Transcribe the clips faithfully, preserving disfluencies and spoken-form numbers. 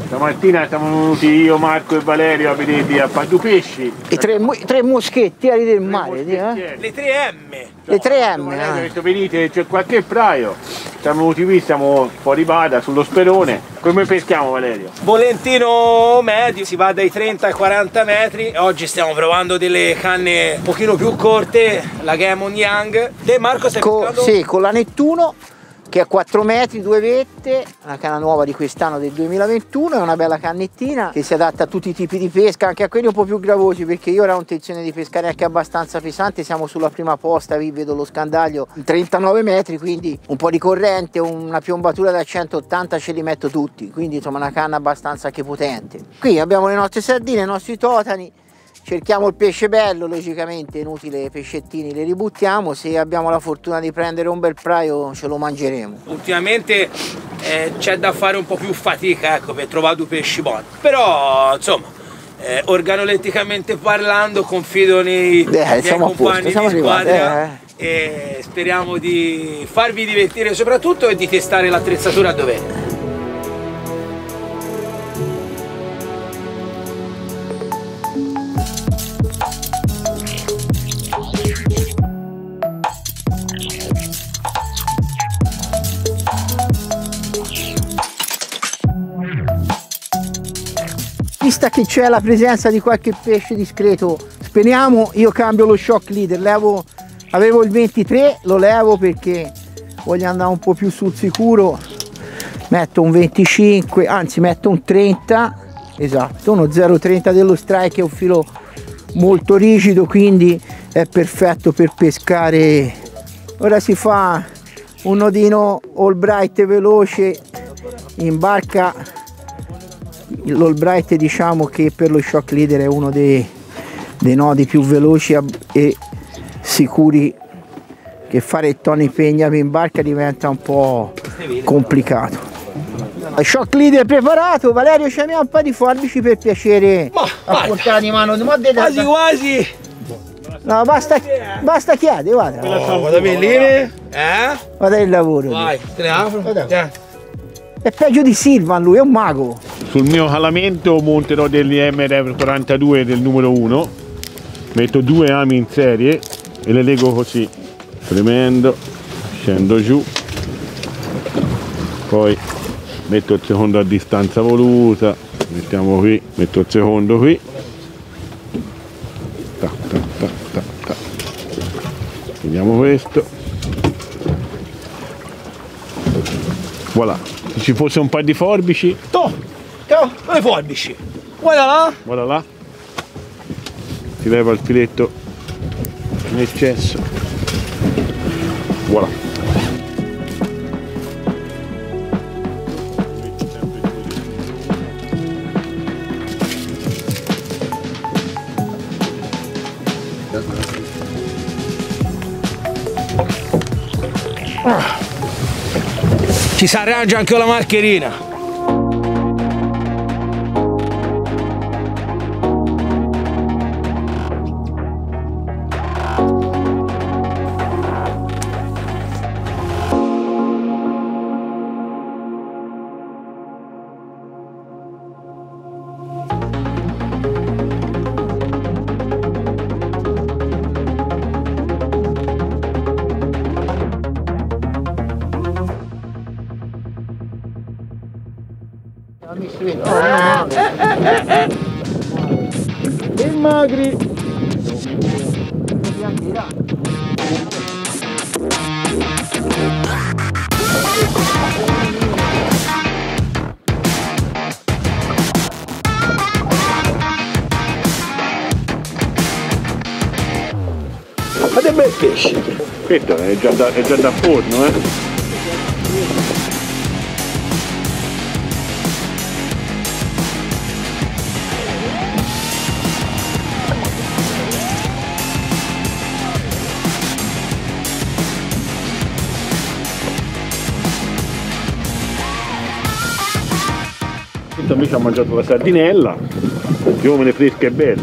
Stamattina siamo venuti io, Marco e Valerio a vedere a fare due pesci. I tre, tre moschettieri del mare, eh? Le tre M. Le tre M. Valerio ha detto venite, c'è qualche praio. Siamo venuti qui, siamo fuori vada sullo Sperone. Come peschiamo, Valerio? Volentino medio, si va dai trenta ai quaranta metri. Oggi stiamo provando delle canne un pochino più corte, la Gammon Young. Te Marco stai Co pescando? Sì, con la Nettuno, che è quattro metri, due vette, una canna nuova di quest'anno del duemilaventuno, è una bella cannettina che si adatta a tutti i tipi di pesca, anche a quelli un po' più gravosi, perché io ora ho intenzione di pescare anche abbastanza pesante. Siamo sulla prima posta, vi vedo lo scandaglio, trentanove metri, quindi un po' di corrente, una piombatura da centottanta ce li metto tutti, quindi insomma una canna abbastanza anche potente. Qui abbiamo le nostre sardine, i nostri totani. Cerchiamo il pesce bello, logicamente inutile pescettini li ributtiamo, se abbiamo la fortuna di prendere un bel praio ce lo mangeremo. Ultimamente eh, c'è da fare un po' più fatica, ecco, per trovare due pesci buoni, però insomma eh, organoletticamente parlando confido nei eh, miei compagni posto, di squadra arrivati, eh. e speriamo di farvi divertire soprattutto e di testare l'attrezzatura a dovere. Vista che c'è la presenza di qualche pesce discreto, speriamo, io cambio lo shock leader, levo, avevo il ventitré, lo levo perché voglio andare un po' più sul sicuro, metto un venticinque, anzi metto un trenta, esatto, uno zero virgola trenta dello strike, è un filo molto rigido, quindi è perfetto per pescare. Ora si fa un nodino Albright veloce in barca. L'Albright, diciamo che per lo shock leader è uno dei, dei nodi più veloci e sicuri, che fare il Tony Pegna in barca diventa un po' complicato. Il shock leader preparato, Valerio ci abbiamo un po' di forbici per piacere a portare di mano. Quasi quasi! No, basta, basta chiede, guarda. Oh, guarda bellini, eh? Guarda il lavoro. Vai, te ne apro. È peggio di Silvan, lui è un mago. Sul mio calamento monterò degli M R F quarantadue del numero uno, metto due ami in serie e le leggo così, premendo, scendo giù, poi metto il secondo a distanza voluta, mettiamo qui, metto il secondo qui, tac, tac, tac, tac, tac. Vediamo questo, voilà. Se ci fosse un paio di forbici, to, to, dove forbici? Guarda là, guarda là, si leva il filetto in eccesso, voilà. Ah. Ci si arrangia anche con la marcherina. E magri. Fate bel pesce. Questo è già da, è già da forno, eh. Invece ha mangiato la sardinella, piovene fresca e bella.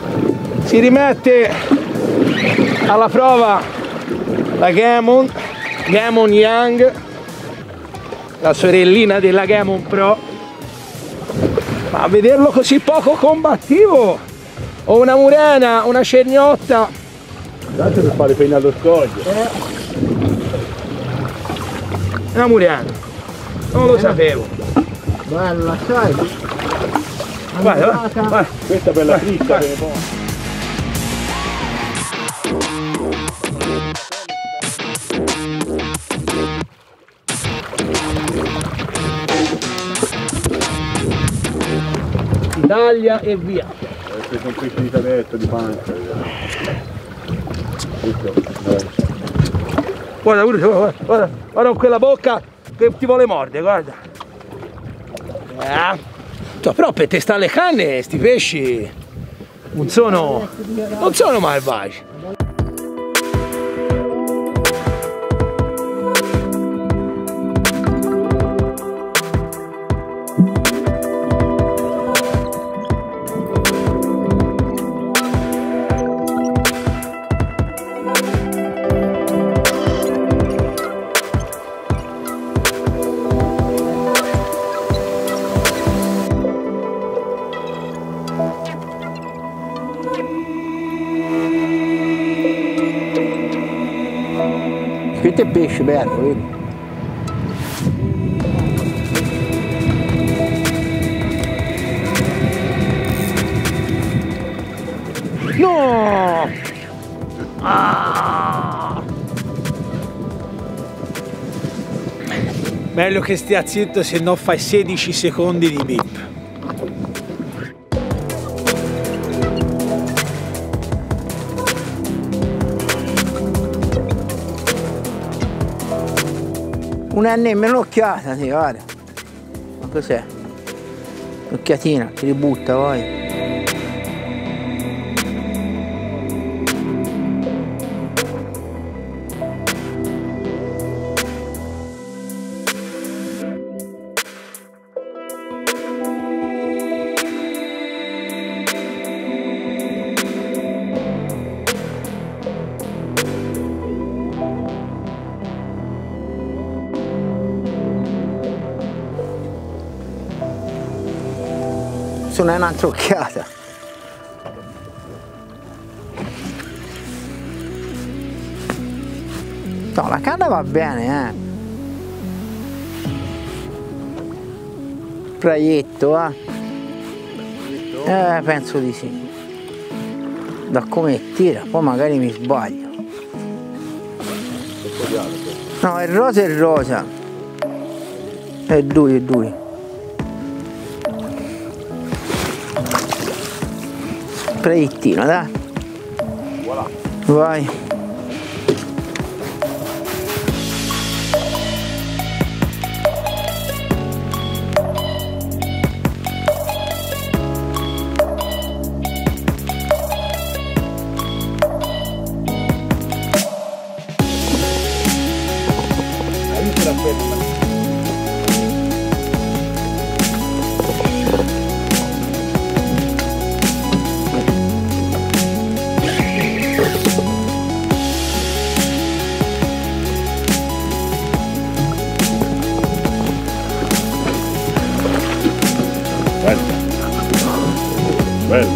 Si rimette alla prova la Gammon Gammon Young, la sorellina della Gammon Pro. Ma a vederlo così poco combattivo, ho una murena, una cernotta. Tanto per fare penna allo scoglio. Eh. Una murena, non lo sapevo. Bella, sai? Guarda, guarda, guarda. Questa per la fritta. Taglia e via. Questi sono pesci di cadetto, di pancia. Guarda, guarda, guarda, guarda, guarda con quella bocca che ti vuole mordere, guarda. Eh. Cioè, però per testare le canne, sti pesci non sono, non sono malvagi. Questo è pesce bello, vedi? No! Ah! Meglio che stia zitto, se no fai sedici secondi di bip. Una nemmeno un'occhiata, sì, guarda. Ma cos'è? Un'occhiatina, ti ributta poi. Sono un'altra occhiata. No, la canna va bene, eh. Traietto, eh. Eh, penso di sì. Da come tira, poi magari mi sbaglio. No, è rosa e rosa. È due, è due. Preiettino, dai. Voilà. Vai. Bello.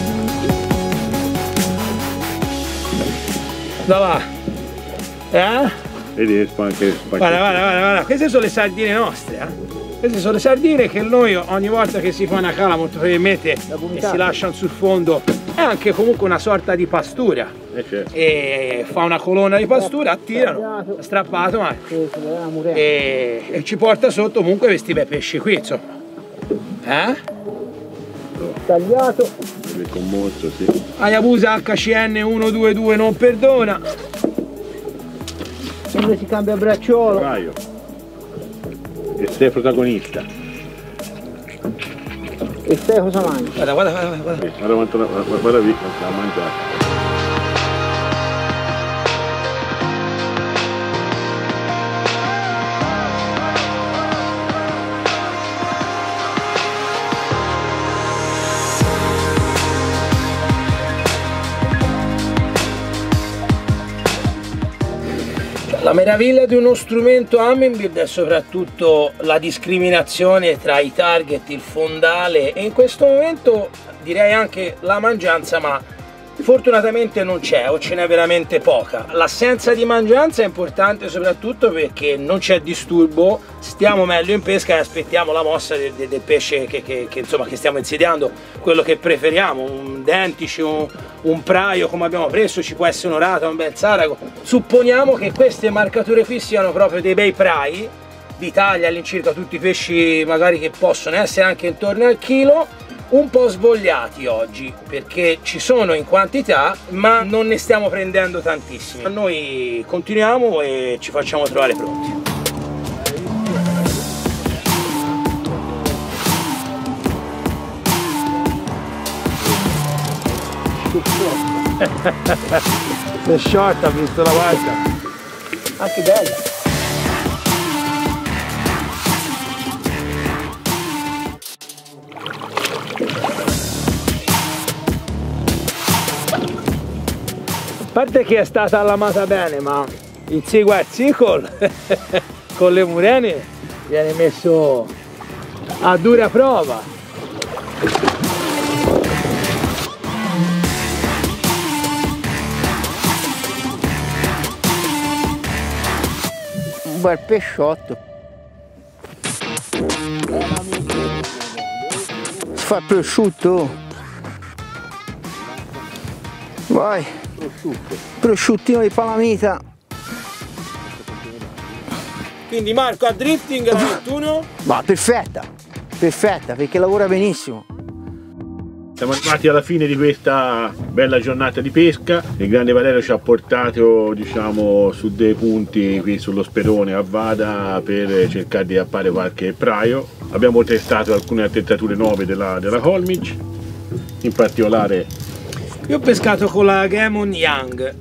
Da va. Eh? Vedi che anche Guarda, guarda, guarda, guarda, queste sono le sardine nostre, eh? Queste sono le sardine che noi ogni volta che si fa una cala molto probabilmente e si lasciano sul fondo è anche comunque una sorta di pastura. Eh, certo. E fa una colonna di pastura, attirano, strappato, ma e, e ci porta sotto comunque questi bei pesci qui, insomma. Eh? Tagliato. Con molto, sì. Hayabusa H C N centodventidue non perdona. Sempre si cambia bracciolo. Raio. E sei protagonista. E sai cosa mangi? Guarda, guarda, guarda, guarda. Sì, guarda quanto guarda, guarda lì, sta a mangiare. La meraviglia di uno strumento Humminbird è soprattutto la discriminazione tra i target, il fondale e in questo momento direi anche la mangianza, ma fortunatamente non c'è o ce n'è veramente poca. L'assenza di mangianza è importante soprattutto perché non c'è disturbo, stiamo meglio in pesca e aspettiamo la mossa del, del pesce che, che, che, insomma, che stiamo insediando, quello che preferiamo, un dentice, un, un praio come abbiamo preso, ci può essere un'orata, un bel sarago. Supponiamo che queste marcature qui siano proprio dei bei prai di taglia all'incirca, tutti i pesci magari che possono essere anche intorno al chilo, un po' svogliati oggi perché ci sono in quantità ma non ne stiamo prendendo tantissimi. Noi continuiamo e ci facciamo trovare pronti. Le short ha visto la barca, anche bella. A parte che è stata allamata bene, ma il Seaguar Sickle con le murene viene messo a dura prova. Un bel pesciotto. Si fa prosciutto. Vai. Prosciutto. Prosciuttino di palamita. Quindi Marco, a drifting la ventuno? Ma perfetta, perfetta perché lavora benissimo. Siamo arrivati alla fine di questa bella giornata di pesca. Il grande Valerio ci ha portato, diciamo, su dei punti qui sullo sperone a Vada per cercare di appare qualche praio. Abbiamo testato alcune attrezzature nuove della, della Holmich, in particolare io ho pescato con la Gammon Young,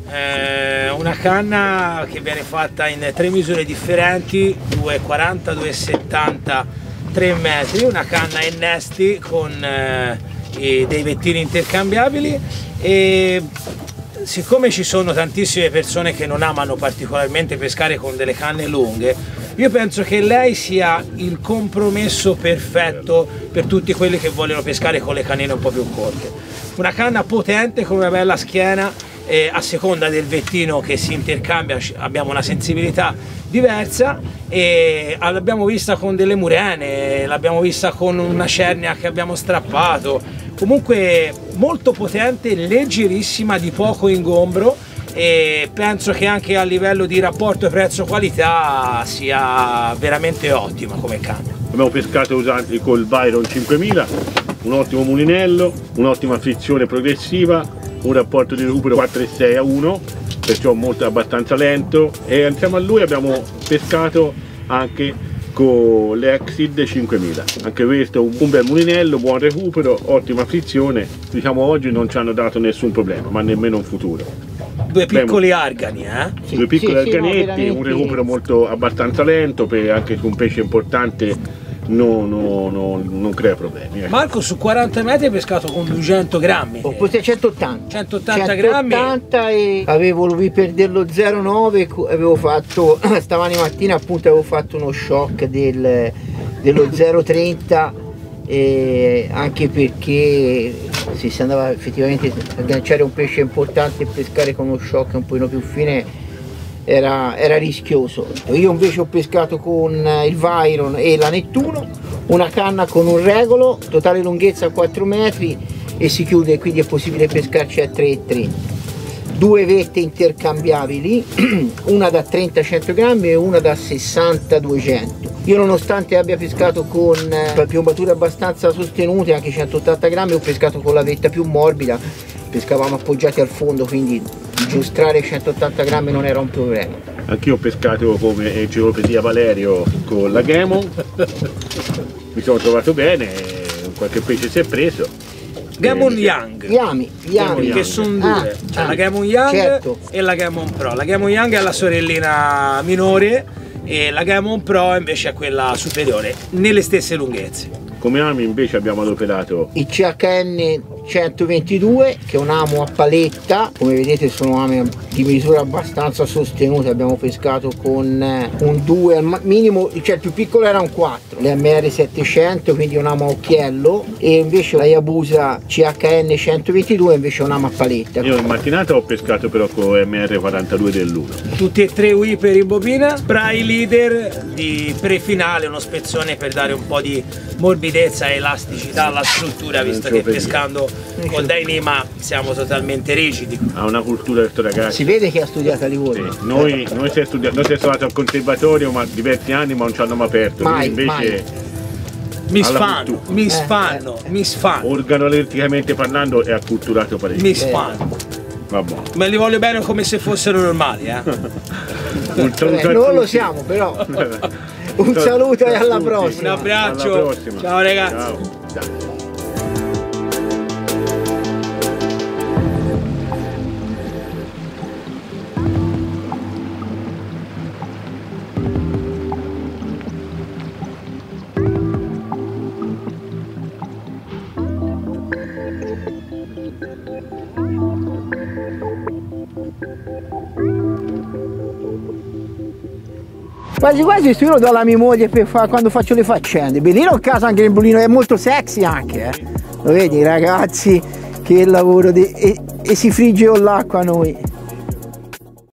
eh, una canna che viene fatta in tre misure differenti, due e quaranta, due e settanta, tre metri, una canna innesti con eh, dei vettini intercambiabili. E siccome ci sono tantissime persone che non amano particolarmente pescare con delle canne lunghe, io penso che lei sia il compromesso perfetto per tutti quelli che vogliono pescare con le cannine un po' più corte. Una canna potente con una bella schiena, eh, a seconda del vettino che si intercambia abbiamo una sensibilità diversa, e l'abbiamo vista con delle murene, l'abbiamo vista con una cernia che abbiamo strappato, comunque molto potente, leggerissima, di poco ingombro, e penso che anche a livello di rapporto prezzo-qualità sia veramente ottima come canna. Abbiamo pescato usando col Byron cinquemila, un ottimo mulinello, un'ottima frizione progressiva, un rapporto di recupero quattro virgola sei a uno, perciò molto abbastanza lento, e insieme a lui abbiamo pescato anche con l'Exid cinquemila, anche questo un, un bel mulinello, buon recupero, ottima frizione. Diciamo oggi non ci hanno dato nessun problema, ma nemmeno in futuro. Due piccoli argani, eh? Sì, due piccoli sì, sì, arganetti, no, un recupero molto abbastanza lento, per anche su un pesce importante no, no, no, non crea problemi. Eh. Marco, su quaranta metri hai pescato con duecento grammi. Ho preso centottanta. centottanta grammi. centottanta, e avevo il Viper dello zero nove, avevo fatto, stamani mattina appunto avevo fatto uno shock del, dello zero trenta, e anche perché se si andava effettivamente a agganciare un pesce importante e pescare con uno shock un pochino più fine era, era rischioso. Io invece ho pescato con il Byron e la Nettuno, una canna con un regolo, totale lunghezza quattro metri, e si chiude, quindi è possibile pescarci a tre e tre. Due vette intercambiabili, una da trenta cento grammi e una da sessanta duecento. Io, nonostante abbia pescato con piombature abbastanza sostenute, anche centottanta grammi, ho pescato con la vetta più morbida, pescavamo appoggiati al fondo, quindi giostrare centottanta grammi non era un problema. Anch'io ho pescato come enciclopedia Valerio con la Gammon, mi sono trovato bene, qualche pesce si è preso. Gammon Young. Yami, Yami. Che sono due, Ah, cioè ah, la Gammon Young certo. e la Gammon Pro. La Gammon Young è la sorellina minore e la Gammon Pro invece è quella superiore, nelle stesse lunghezze. Come ami invece abbiamo adoperato Il C H N centoventidue, che è un amo a paletta. Come vedete sono ame di misura abbastanza sostenute, abbiamo pescato con un due al minimo, cioè il più piccolo era un quattro, l'M R settecento, quindi un amo a occhiello, e invece la Hayabusa C H N centoventidue invece è un amo a paletta. Io in mattinata ho pescato però con M R quarantadue dell'uno. Tutti e tre Whipper in bobina, spray leader di prefinale, uno spezzone per dare un po' di morbidezza e elasticità alla struttura, visto che pescando con Dyneema siamo totalmente rigidi. Ha una cultura questo ragazzo. Si vede che ha studiato a Livorno. Sì. Noi, noi siamo studiati, noi siamo stati al conservatorio ma diversi anni ma non ci hanno mai aperto. Mai, invece mai. Mi sfanno, mi sfanno, eh, eh. mi sfanno. Organoletticamente parlando è acculturato parecchio. Mi sfanno. Vabbè. Ma li voglio bene come se fossero normali, eh. Un saluto Vabbè, non lo siamo però. Un saluto e alla prossima. Un abbraccio. Alla prossima. Ciao ragazzi. Ciao. Ciao. Quasi quasi io lo do alla mia moglie per fare quando faccio le faccende. Benino a casa anche il bulino è molto sexy anche, eh. Lo vedi ragazzi, che lavoro di... e, e si frigge con l'acqua noi.